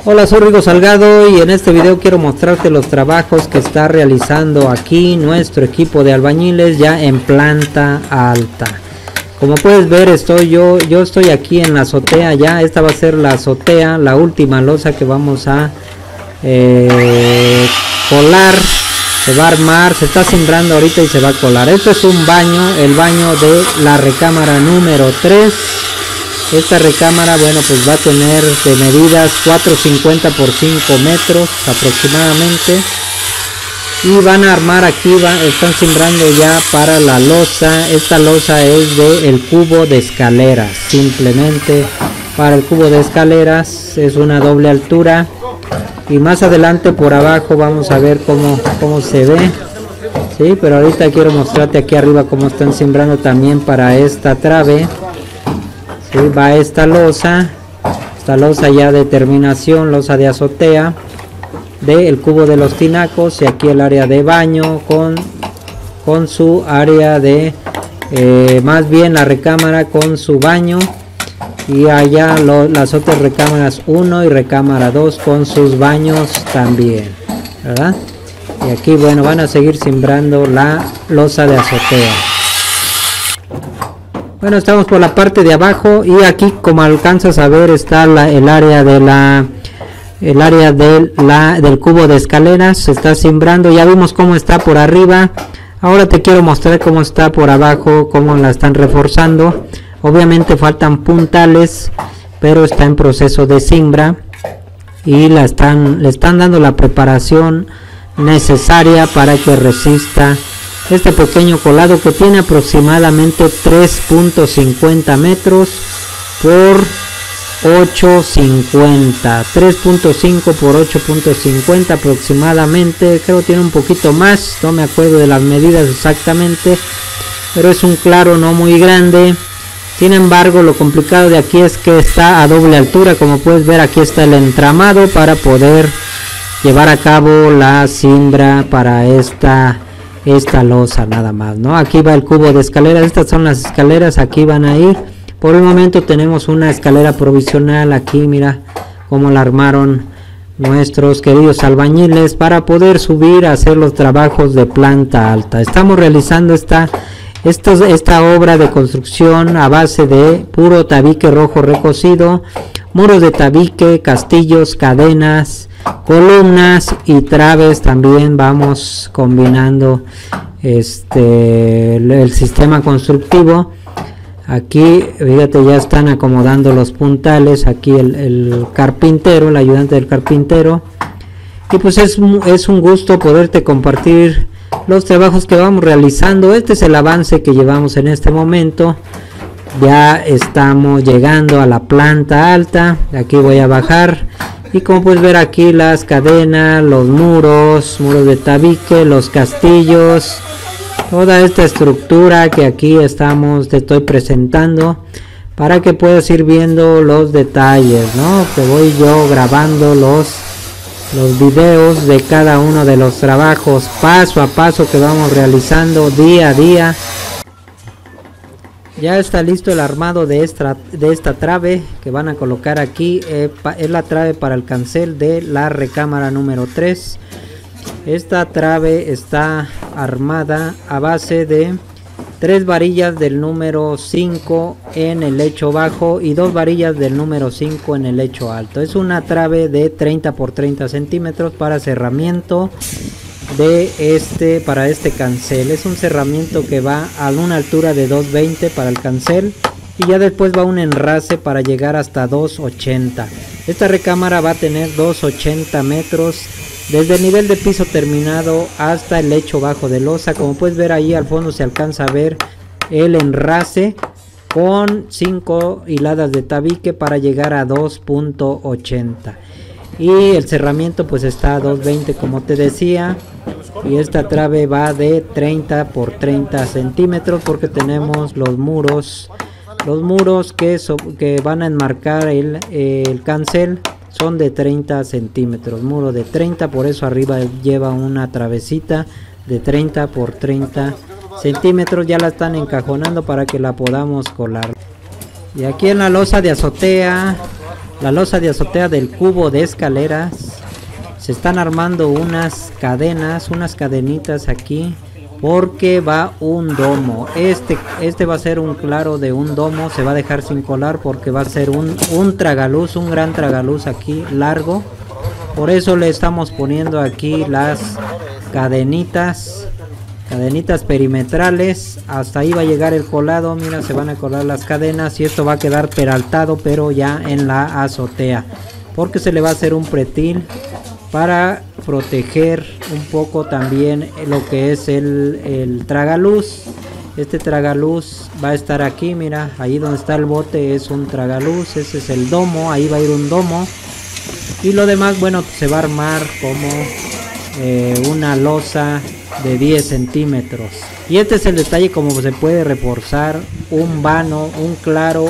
Hola, soy Rigo Salgado y en este video quiero mostrarte los trabajos que está realizando aquí nuestro equipo de albañiles ya en planta alta. Como puedes ver, yo estoy aquí en la azotea ya. Esta va a ser la azotea, la última losa que vamos a colar. Se va a armar, se está sembrando ahorita y se va a colar. Esto es un baño, el baño de la recámara número 3. Esta recámara, bueno, pues va a tener de medidas 4.50 por 5 metros aproximadamente. Y van a armar aquí, están sembrando ya para la losa. Esta losa es del cubo de escaleras, simplemente para el cubo de escaleras. Es una doble altura. Y más adelante por abajo vamos a ver cómo se ve. Sí, pero ahorita quiero mostrarte aquí arriba cómo están sembrando también para esta trave. Sí, va esta losa ya de terminación, losa de azotea del cubo de los tinacos, y aquí el área de baño con su área de más bien la recámara con su baño, y allá las otras recámaras 1 y recámara 2 con sus baños también, ¿verdad? Y aquí, bueno, van a seguir sembrando la losa de azotea. Bueno, estamos por la parte de abajo y aquí, como alcanzas a ver, está el área del cubo de escaleras. Se está sembrando, ya vimos cómo está por arriba. Ahora te quiero mostrar cómo está por abajo, cómo la están reforzando. Obviamente faltan puntales, pero está en proceso de siembra y le están dando la preparación necesaria para que resista este pequeño colado, que tiene aproximadamente 3.50 metros por 8.50, 3.5 por 8.50 aproximadamente. Creo que tiene un poquito más, no me acuerdo de las medidas exactamente, pero es un claro no muy grande. Sin embargo, lo complicado de aquí es que está a doble altura. Como puedes ver, aquí está el entramado para poder llevar a cabo la siembra para esta losa, nada más, ¿no? Aquí va el cubo de escaleras. Estas son las escaleras, aquí van a ir. Por el momento tenemos una escalera provisional aquí, mira cómo la armaron nuestros queridos albañiles para poder subir a hacer los trabajos de planta alta. Estamos realizando esta obra de construcción a base de puro tabique rojo recocido, muros de tabique, castillos, cadenas, columnas y traves. También vamos combinando el sistema constructivo. Aquí, fíjate, ya están acomodando los puntales. Aquí el carpintero, el ayudante del carpintero. Y pues es un gusto poderte compartir los trabajos que vamos realizando. Este es el avance que llevamos en este momento. Ya estamos llegando a la planta alta. Aquí voy a bajar y como puedes ver aquí las cadenas, los muros de tabique, los castillos, toda esta estructura que aquí te estoy presentando para que puedas ir viendo los detalles, ¿no? Te voy yo grabando los videos de cada uno de los trabajos paso a paso que vamos realizando día a día. Ya está listo el armado de esta trave que van a colocar aquí. Es la trave para el cancel de la recámara número 3. Esta trave está armada a base de 3 varillas del número 5 en el lecho bajo y 2 varillas del número 5 en el lecho alto. Es una trave de 30 por 30 centímetros para cerramiento para este cancel. Es un cerramiento que va a una altura de 2.20 para el cancel y ya después va un enrace para llegar hasta 2.80. Esta recámara va a tener 2.80 metros desde el nivel de piso terminado hasta el lecho bajo de losa. Como puedes ver ahí al fondo se alcanza a ver el enrace con 5 hiladas de tabique para llegar a 2.80. Y el cerramiento pues está a 2.20 como te decía. Y esta trave va de 30 por 30 centímetros porque tenemos los muros que van a enmarcar el cancel. Son de 30 centímetros, muro de 30, por eso arriba lleva una travesita de 30 por 30 centímetros. Ya la están encajonando para que la podamos colar. Y aquí en la losa de azotea la losa de azotea del cubo de escaleras. Se están armando unas cadenas, unas cadenitas aquí, porque va un domo. Este va a ser un claro de un domo, se va a dejar sin colar porque va a ser un tragaluz, un gran tragaluz aquí largo. Por eso le estamos poniendo aquí las cadenitas perimetrales. Hasta ahí va a llegar el colado, mira, se van a colar las cadenas y esto va a quedar peraltado, pero ya en la azotea, porque se le va a hacer un pretil para proteger un poco también lo que es el tragaluz. Este tragaluz va a estar aquí, mira, ahí donde está el bote es un tragaluz, ese es el domo, ahí va a ir un domo. Y lo demás, bueno, se va a armar como una losa de 10 centímetros. Y este es el detalle, como se puede reforzar un vano, un claro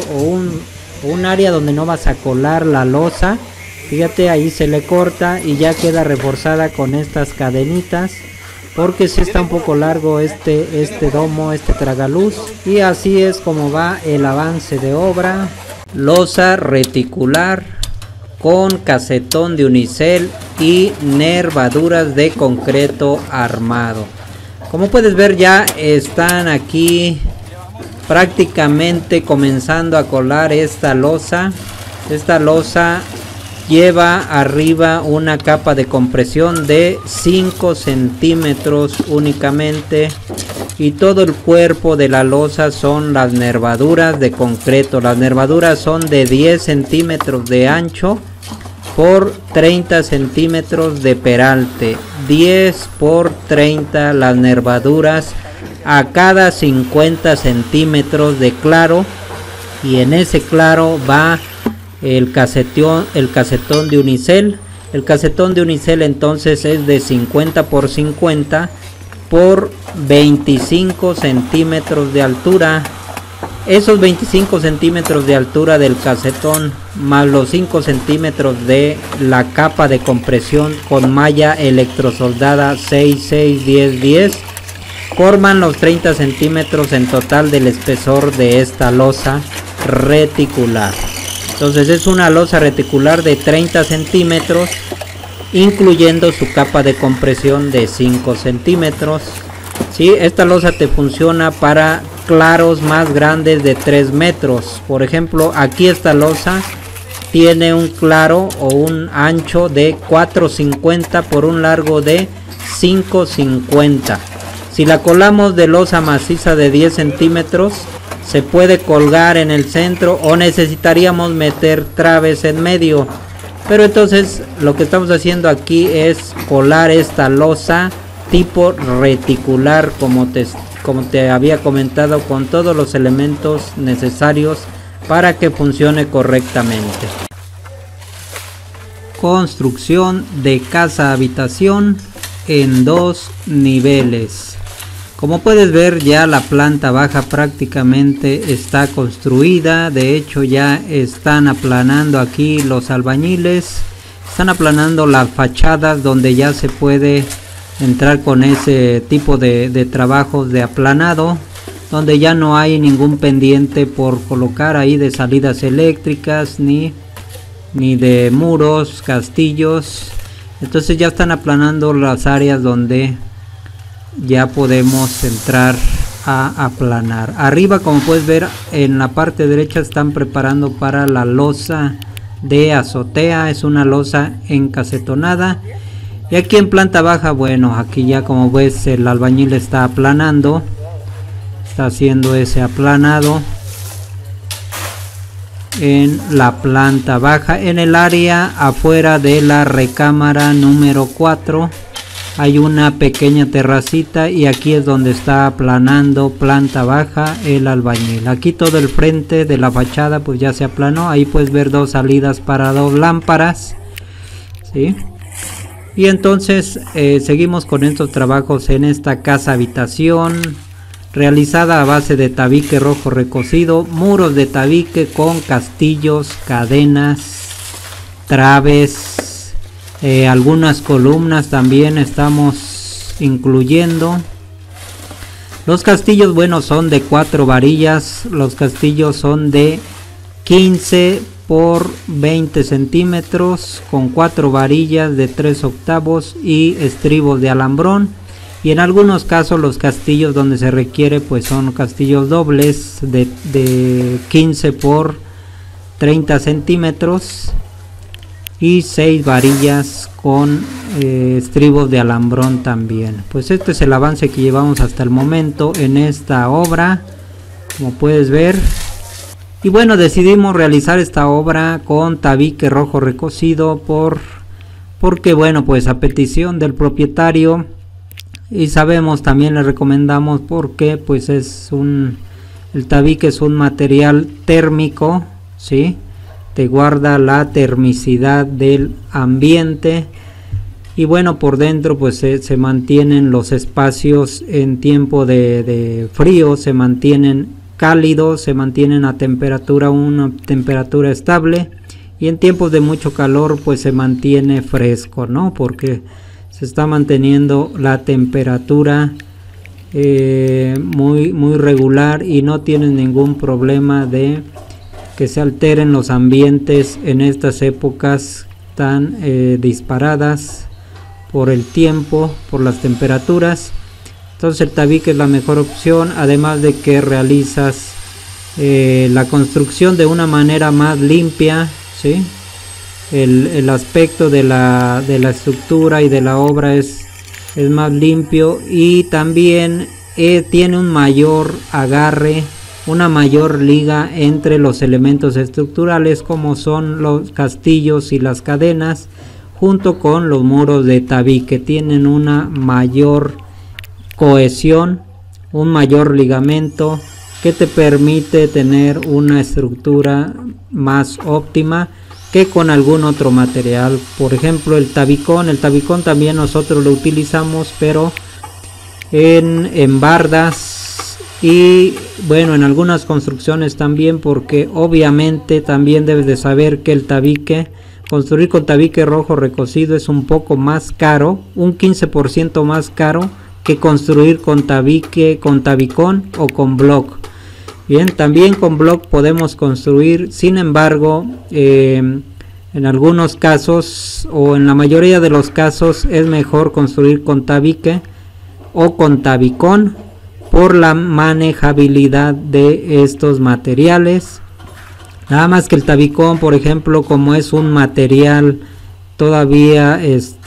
o un área donde no vas a colar la losa. Fíjate, ahí se le corta y ya queda reforzada con estas cadenitas, porque si está un poco largo este domo, este tragaluz. Y así es como va el avance de obra. Losa reticular con casetón de unicel y nervaduras de concreto armado. Como puedes ver, ya están aquí prácticamente comenzando a colar esta losa. Esta losa lleva arriba una capa de compresión de 5 centímetros únicamente, y todo el cuerpo de la losa son las nervaduras de concreto. Las nervaduras son de 10 centímetros de ancho por 30 centímetros de peralte, 10 por 30 las nervaduras a cada 50 centímetros de claro, y en ese claro va el casetón de unicel. El casetón de unicel entonces es de 50 por 50 por 25 centímetros de altura. Esos 25 centímetros de altura del casetón más los 5 centímetros de la capa de compresión con malla electrosoldada 6-6-10-10 forman los 30 centímetros en total del espesor de esta losa reticular. Entonces es una losa reticular de 30 centímetros, incluyendo su capa de compresión de 5 centímetros. ¿Sí? Esta losa te funciona para claros más grandes de 3 metros. Por ejemplo, aquí esta losa tiene un claro o un ancho de 4.50 por un largo de 5.50. Si la colamos de losa maciza de 10 centímetros, se puede colgar en el centro o necesitaríamos meter traves en medio. Pero entonces lo que estamos haciendo aquí es colar esta losa tipo reticular, como te había comentado, con todos los elementos necesarios para que funcione correctamente. Construcción de casa habitación en 2 niveles. Como puedes ver, ya la planta baja prácticamente está construida. De hecho, ya están aplanando aquí los albañiles. Están aplanando las fachadas donde ya se puede entrar con ese tipo de trabajos de aplanado, donde ya no hay ningún pendiente por colocar ahí de salidas eléctricas ni de muros, castillos. Entonces ya están aplanando las áreas donde ya podemos entrar a aplanar. Arriba, como puedes ver, en la parte derecha están preparando para la losa de azotea. Es una losa encasetonada. Y aquí en planta baja, bueno, aquí ya como ves el albañil está aplanando, está haciendo ese aplanado en la planta baja. En el área afuera de la recámara número 4 hay una pequeña terracita y aquí es donde está aplanando planta baja el albañil. Aquí todo el frente de la fachada pues ya se aplanó. Ahí puedes ver 2 salidas para 2 lámparas, ¿sí? Y entonces seguimos con estos trabajos en esta casa habitación realizada a base de tabique rojo recocido, muros de tabique con castillos, cadenas, traves, algunas columnas también estamos incluyendo. Los castillos, bueno, son de 4 varillas. Los castillos son de 15 por 20 centímetros con 4 varillas de 3/8 y estribos de alambrón. Y en algunos casos los castillos donde se requiere pues son castillos dobles de 15 por 30 centímetros y 6 varillas con estribos de alambrón también. Pues este es el avance que llevamos hasta el momento en esta obra, como puedes ver. Y bueno, decidimos realizar esta obra con tabique rojo recocido porque bueno, pues a petición del propietario, y sabemos, también le recomendamos porque pues el tabique es un material térmico, ¿sí? Te guarda la termicidad del ambiente y bueno, por dentro pues se mantienen los espacios en tiempo de frío, se mantienen cálidos, se mantienen a una temperatura estable, y en tiempos de mucho calor pues se mantiene fresco, ¿no? Porque se está manteniendo la temperatura muy regular y no tienen ningún problema de que se alteren los ambientes en estas épocas tan disparadas por el tiempo, por las temperaturas. Entonces el tabique es la mejor opción, además de que realizas la construcción de una manera más limpia, ¿sí? El aspecto de la estructura y de la obra es más limpio, y también tiene un mayor agarre, una mayor liga entre los elementos estructurales como son los castillos y las cadenas, junto con los muros de tabique. Tienen una mayor cohesión, un mayor ligamento que te permite tener una estructura más óptima que con algún otro material. Por ejemplo, el tabicón también nosotros lo utilizamos, pero en bardas y bueno, en algunas construcciones también, porque obviamente también debes de saber que el tabique, construir con tabique rojo recocido es un poco más caro, un 15% más caro que construir con tabicón o con block. Bien, también con block podemos construir, sin embargo, en algunos casos o en la mayoría de los casos es mejor construir con tabique o con tabicón por la manejabilidad de estos materiales. Nada más que el tabicón, por ejemplo, como es un material todavía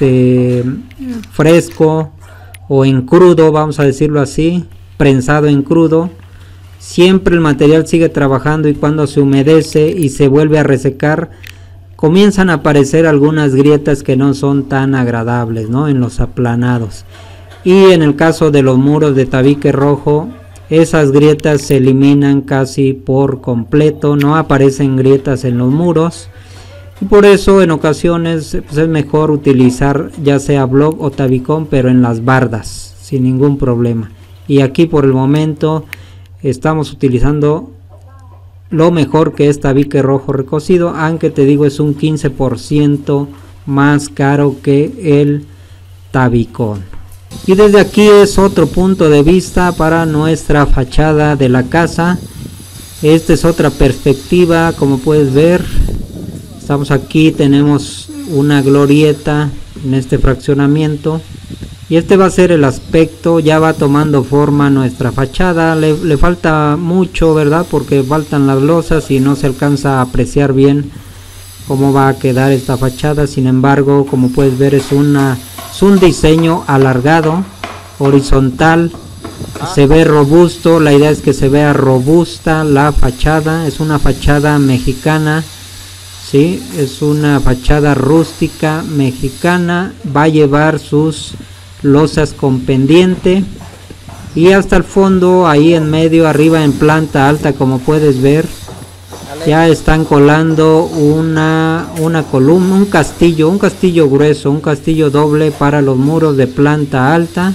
fresco o en crudo, vamos a decirlo así, prensado en crudo, siempre el material sigue trabajando, y cuando se humedece y se vuelve a resecar, comienzan a aparecer algunas grietas que no son tan agradables, ¿no? En los aplanados. Y en el caso de los muros de tabique rojo, esas grietas se eliminan casi por completo, no aparecen grietas en los muros, y por eso en ocasiones pues es mejor utilizar ya sea block o tabicón, pero en las bardas sin ningún problema. Y aquí por el momento estamos utilizando lo mejor, que es tabique rojo recocido, aunque te digo es un 15% más caro que el tabicón. Y desde aquí es otro punto de vista para nuestra fachada de la casa. Esta es otra perspectiva, como puedes ver. Estamos aquí, tenemos una glorieta en este fraccionamiento, y este va a ser el aspecto, ya va tomando forma nuestra fachada. Le falta mucho, ¿verdad? Porque faltan las losas y no se alcanza a apreciar bien cómo va a quedar esta fachada. Sin embargo, como puedes ver, es un diseño alargado, horizontal, se ve robusto. La idea es que se vea robusta la fachada. Es una fachada mexicana, ¿sí? Es una fachada rústica mexicana. Va a llevar sus losas con pendiente, y hasta el fondo, ahí en medio, arriba en planta alta, como puedes ver, ya están colando una columna, un castillo grueso, un castillo doble para los muros de planta alta.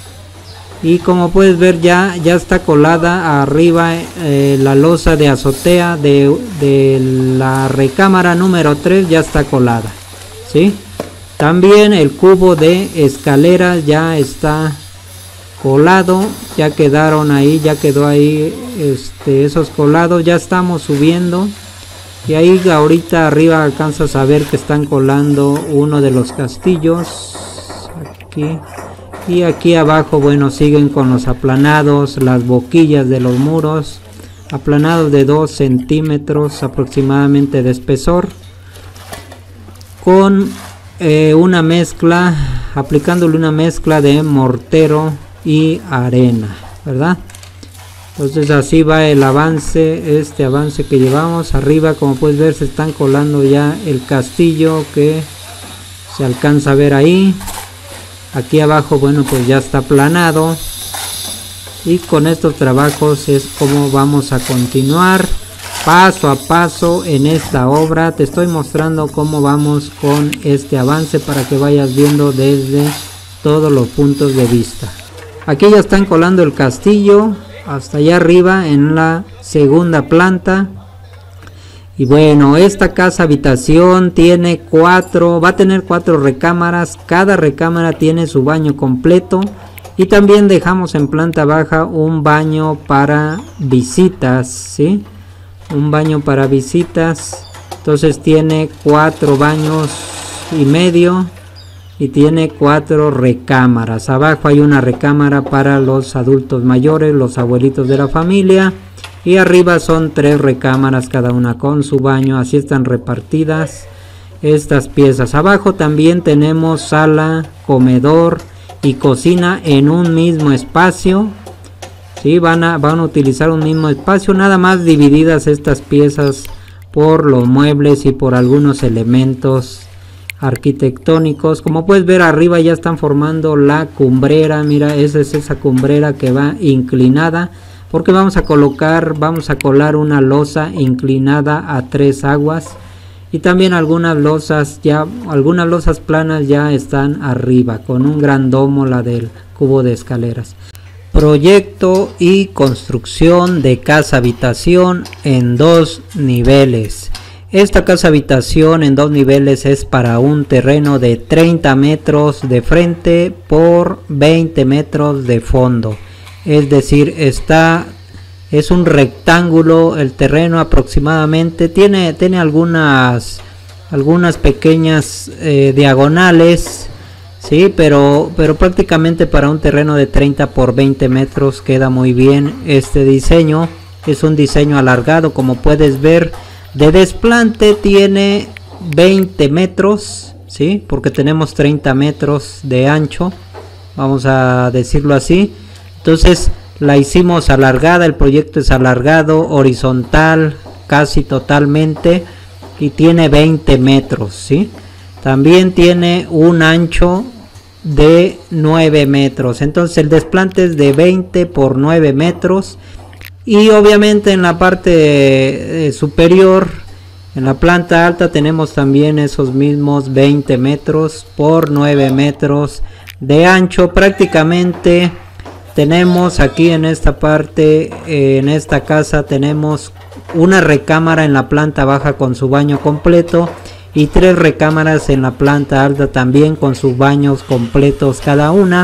Y como puedes ver, ya está colada arriba la losa de azotea de la recámara número 3, ya está colada, ¿sí? También el cubo de escaleras ya está colado, ya quedó ahí esos colados. Ya estamos subiendo, Y ahí ahorita arriba alcanzas a ver que están colando uno de los castillos. Aquí. Y aquí abajo, bueno, siguen con los aplanados, las boquillas de los muros. Aplanados de 2 centímetros aproximadamente de espesor. Con una mezcla, aplicándole una mezcla de mortero y arena, ¿verdad? Entonces así va el avance, este avance que llevamos. Arriba, como puedes ver, se están colando ya el castillo que se alcanza a ver ahí. Aquí abajo, bueno, pues ya está aplanado. Y con estos trabajos es como vamos a continuar paso a paso en esta obra. Te estoy mostrando cómo vamos con este avance para que vayas viendo desde todos los puntos de vista. Aquí ya están colando el castillo hasta allá arriba en la segunda planta. Y bueno, esta casa habitación tiene va a tener 4 recámaras. Cada recámara tiene su baño completo. Y también dejamos en planta baja un baño para visitas, ¿sí? Un baño para visitas. Entonces tiene 4 baños y medio. Y tiene 4 recámaras. Abajo hay una recámara para los adultos mayores, los abuelitos de la familia. Y arriba son 3 recámaras, cada una con su baño. Así están repartidas estas piezas. Abajo también tenemos sala, comedor y cocina en un mismo espacio. Sí, van a utilizar un mismo espacio, nada más divididas estas piezas por los muebles y por algunos elementos arquitectónicos. Como puedes ver, arriba ya están formando la cumbrera. Mira, esa es esa cumbrera que va inclinada, porque vamos a colar una losa inclinada a 3 aguas. Y también algunas losas planas ya están arriba, con un gran domo, la del cubo de escaleras. Proyecto y construcción de casa habitación en 2 niveles. Esta casa habitación en 2 niveles es para un terreno de 30 metros de frente por 20 metros de fondo. Es decir, es un rectángulo el terreno aproximadamente. Tiene algunas pequeñas diagonales, sí, pero prácticamente para un terreno de 30 por 20 metros queda muy bien este diseño. Es un diseño alargado, como puedes ver. De desplante tiene 20 metros, sí, porque tenemos 30 metros de ancho, vamos a decirlo así. Entonces la hicimos alargada, el proyecto es alargado, horizontal casi totalmente, y tiene 20 metros, ¿sí? También tiene un ancho de 9 metros, entonces el desplante es de 20 por 9 metros. Y obviamente en la parte superior, en la planta alta, tenemos también esos mismos 20 metros por 9 metros de ancho. Prácticamente tenemos aquí en esta parte, en esta casa, tenemos una recámara en la planta baja con su baño completo y 3 recámaras en la planta alta también con sus baños completos cada una.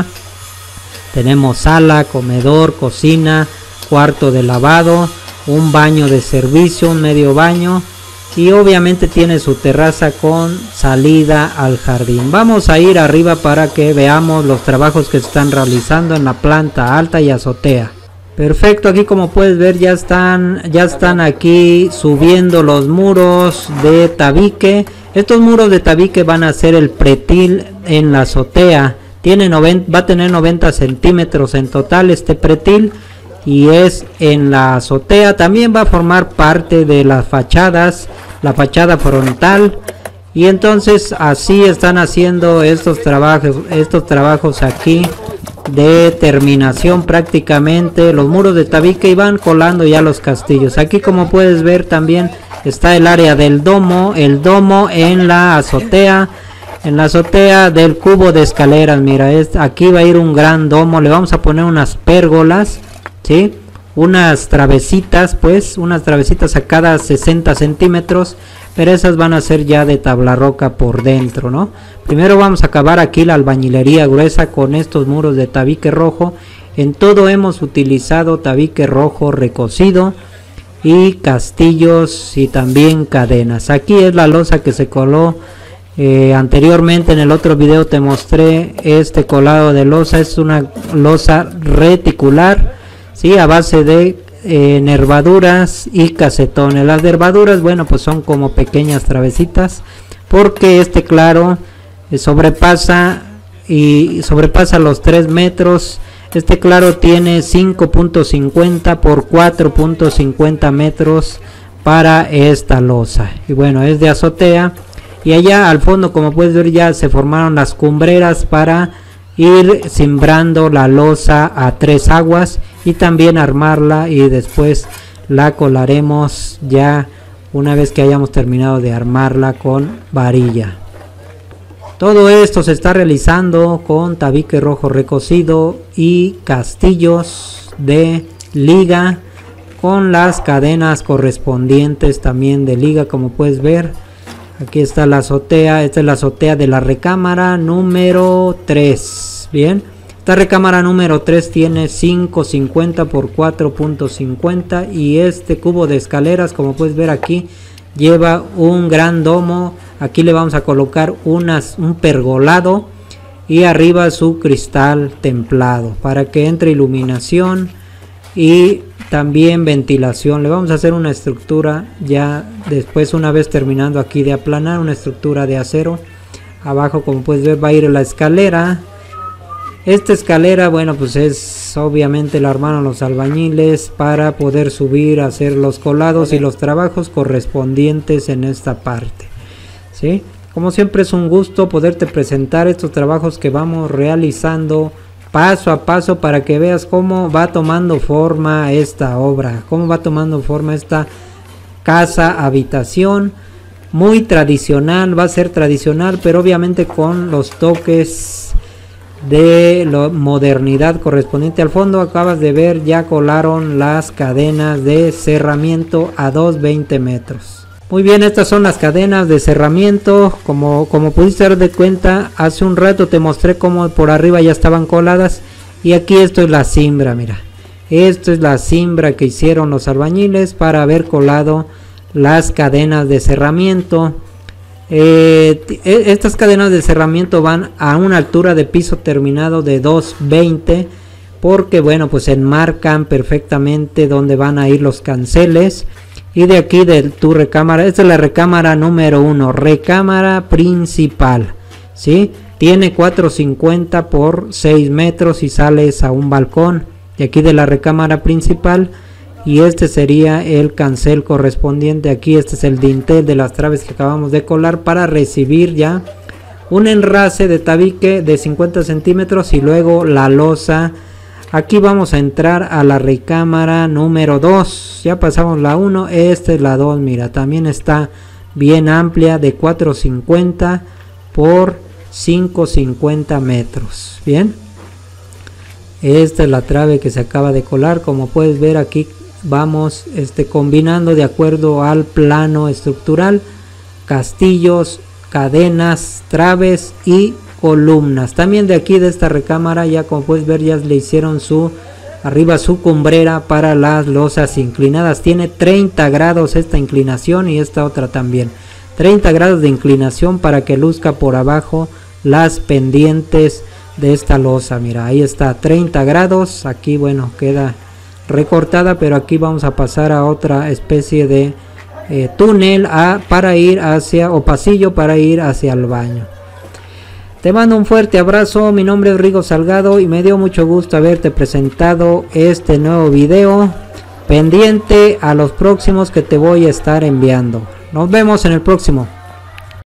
Tenemos sala, comedor, cocina, cuarto de lavado, un baño de servicio, un medio baño, y obviamente tiene su terraza con salida al jardín. Vamos a ir arriba para que veamos los trabajos que se están realizando en la planta alta y azotea. Perfecto, aquí como puedes ver ya están aquí subiendo los muros de tabique. Estos muros de tabique van a ser el pretil en la azotea. Va a tener 90 centímetros en total este pretil, y es en la azotea. También va a formar parte de las fachadas, la fachada frontal. Y entonces así están haciendo estos trabajos aquí de terminación prácticamente. Los muros de tabique, y van colando ya los castillos. Aquí como puedes ver también está el área del domo, el domo en la azotea. En la azotea del cubo de escaleras, mira, aquí va a ir un gran domo. Le vamos a poner unas pérgolas, ¿sí? Unas travesitas, pues, unas travesitas a cada 60 centímetros, pero esas van a ser ya de tabla roca por dentro, ¿no? Primero vamos a acabar aquí la albañilería gruesa con estos muros de tabique rojo. En todo hemos utilizado tabique rojo recocido. y castillos y también cadenas. Aquí es la losa que se coló. Anteriormente en el otro video te mostré este colado de losa. Es una losa reticular, ¿sí? A base de nervaduras y casetones. Las nervaduras, bueno, pues son como pequeñas travesitas, porque este claro sobrepasa los 3 metros. Este claro tiene 5.50 por 4.50 metros para esta losa, y bueno, es de azotea. Y allá al fondo, como puedes ver, ya se formaron las cumbreras para ir cimbrando la losa a 3 aguas y también armarla, y después la colaremos ya una vez que hayamos terminado de armarla con varilla. Todo esto se está realizando con tabique rojo recocido y castillos de liga con las cadenas correspondientes también de liga, como puedes ver. Aquí está la azotea. Esta es la azotea de la recámara número 3. Bien, esta recámara número 3 tiene 5.50 por 4.50, y este cubo de escaleras, como puedes ver aquí, lleva un gran domo. Aquí le vamos a colocar un pergolado y arriba su cristal templado para que entre iluminación y también ventilación. Le vamos a hacer una estructura ya después, una vez terminando aquí de aplanar, una estructura de acero. Abajo, como puedes ver, va a ir la escalera. Esta escalera, bueno, pues es obviamente la armaron los albañiles para poder subir, hacer los colados y los trabajos correspondientes en esta parte, ¿sí? Como siempre es un gusto poderte presentar estos trabajos que vamos realizando paso a paso para que veas cómo va tomando forma esta obra, cómo va tomando forma esta casa habitación. Muy tradicional, va a ser tradicional, pero obviamente con los toques de la modernidad correspondiente. Al fondo acabas de ver, ya colaron las cadenas de cerramiento a 2.20 metros. Muy bien, estas son las cadenas de cerramiento. Como pudiste dar de cuenta, hace un rato te mostré cómo por arriba ya estaban coladas, y aquí esto es la cimbra. Mira, esto es la cimbra que hicieron los albañiles para haber colado las cadenas de cerramiento. Estas cadenas de cerramiento van a una altura de piso terminado de 2.20, porque bueno, pues enmarcan perfectamente donde van a ir los canceles. Y de aquí de tu recámara, esta es la recámara número 1, recámara principal, ¿sí? Tiene 4.50 por 6 metros y sales a un balcón de aquí de la recámara principal. Y este sería el cancel correspondiente. Aquí este es el dintel de las traves que acabamos de colar para recibir ya un enrase de tabique de 50 centímetros y luego la losa. Aquí vamos a entrar a la recámara número 2. Ya pasamos la 1, esta es la 2. Mira, también está bien amplia, de 4.50 por 5.50 metros. Bien, esta es la trave que se acaba de colar. Como puedes ver, aquí vamos combinando de acuerdo al plano estructural castillos, cadenas, traves y columnas. También de aquí de esta recámara, ya como puedes ver, ya le hicieron arriba su cumbrera para las losas inclinadas. Tiene 30 grados esta inclinación, y esta otra también 30 grados de inclinación para que luzca por abajo las pendientes de esta losa. Mira, ahí está, 30 grados. Aquí bueno, queda recortada, pero aquí vamos a pasar a otra especie de túnel para ir hacia, o pasillo para ir hacia el baño. Te mando un fuerte abrazo. Mi nombre es Rigo Salgado y me dio mucho gusto haberte presentado este nuevo video, pendiente a los próximos que te voy a estar enviando. Nos vemos en el próximo.